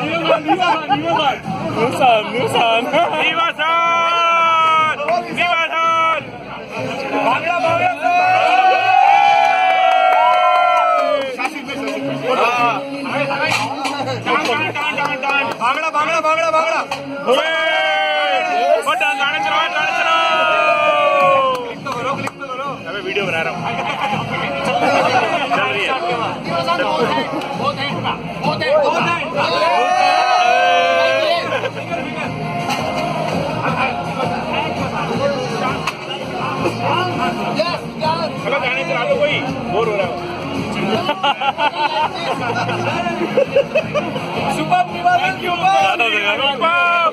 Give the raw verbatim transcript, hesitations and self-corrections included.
Nusan, Nusan. Niwasan! Niwasan! Bangla, Bangla! Bangla, Bangla, Bangla, Bangla! गाने चलाओ, गाने चलाओ! क्लिक तो करो, क्लिक तो करो। अबे वीडियो बना रहा हूँ। चल रही है। बहुत है, बहुत है, बहुत है। चलो गाने चला दो कोई, बोर हो रहा है। Super, super, super.